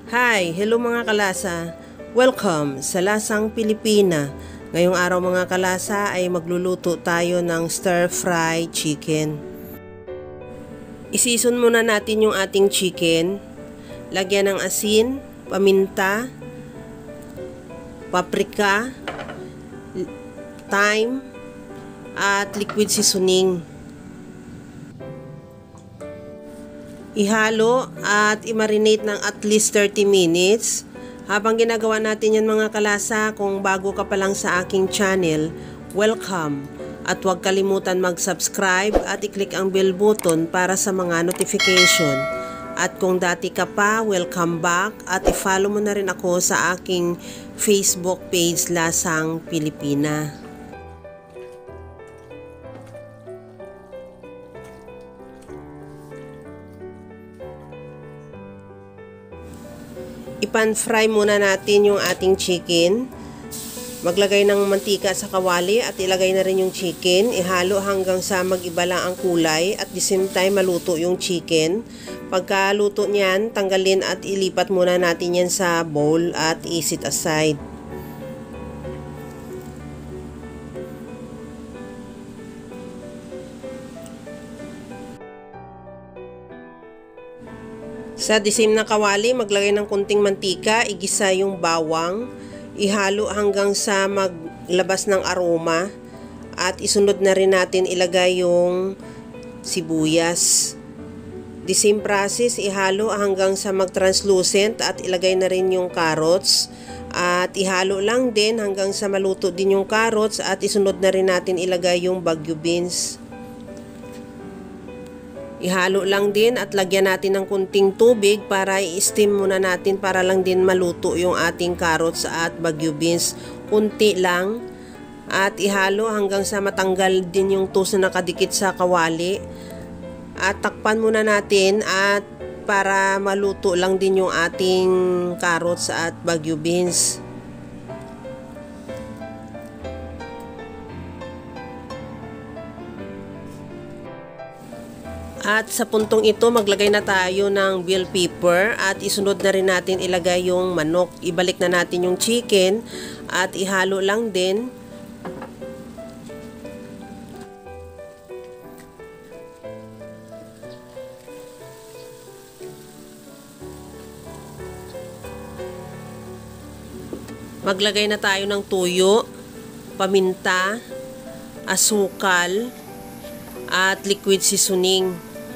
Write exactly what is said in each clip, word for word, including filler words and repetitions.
Hi! Hello mga kalasa! Welcome sa Lasang Pilipina. Ngayong araw mga kalasa ay magluluto tayo ng stir-fry chicken. Isison muna natin yung ating chicken. Lagyan ng asin, paminta, paprika, thyme, at liquid seasoning. Ihalo at i-marinate ng at least thirty minutes. Habang ginagawa natin yan mga kalasa, kung bago ka pa lang sa aking channel, welcome. At huwag kalimutan mag-subscribe at i-click ang bell button para sa mga notification. At kung dati ka pa, welcome back at i-follow mo na rin ako sa aking Facebook page Lasang Pilipina. Ipan-fry muna natin yung ating chicken. Maglagay ng mantika sa kawali at ilagay na rin yung chicken. Ihalo hanggang sa mag-iba lang ang kulay at the same time maluto yung chicken. Pagka luto niyan, tanggalin at ilipat muna natin yan sa bowl at i-set aside. Sa disim na kawali, maglagay ng kunting mantika, igisa yung bawang, ihalo hanggang sa maglabas ng aroma at isunod na rin natin ilagay yung sibuyas. The same process, ihalo hanggang sa mag-translucent at ilagay na rin yung carrots at ihalo lang din hanggang sa maluto din yung carrots at isunod na rin natin ilagay yung Baguio beans. Ihalo lang din at lagyan natin ng kunting tubig para i-steam muna natin para lang din maluto yung ating carrots at Baguio beans. Kunti lang at ihalo hanggang sa matanggal din yung tuso na nakadikit sa kawali. At takpan muna natin at para maluto lang din yung ating carrots at Baguio beans. At sa puntong ito, maglagay na tayo ng bell pepper at isunod na rin natin ilagay yung manok. Ibalik na natin yung chicken at ihalo lang din. Maglagay na tayo ng tuyo, paminta, asukal, at liquid seasoning.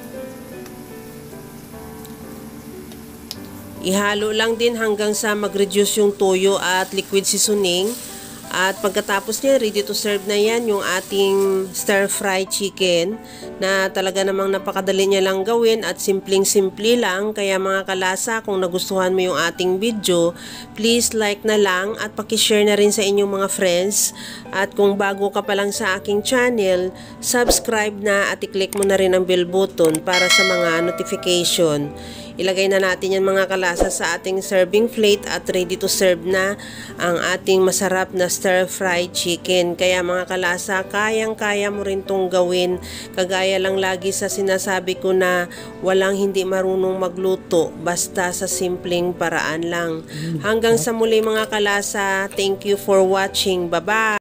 Ihalo lang din hanggang sa mag-reduce yung toyo at liquid seasoning. At pagkatapos niya, ready to serve na yan yung ating stir-fry chicken na talaga namang napakadali niya lang gawin at simpleng-simple lang. Kaya mga kalasa, kung nagustuhan mo yung ating video, please like na lang at pakishare na rin sa inyong mga friends. At kung bago ka pa lang sa aking channel, subscribe na at i-click mo na rin ang bell button para sa mga notification. Ilagay na natin yan mga kalasa sa ating serving plate at ready to serve na ang ating masarap na stir-fry chicken. Kaya mga kalasa, kayang-kaya mo rin tong gawin. Kagaya lang lagi sa sinasabi ko na walang hindi marunong magluto basta sa simpleng paraan lang. Hanggang sa muli mga kalasa, thank you for watching. Bye-bye!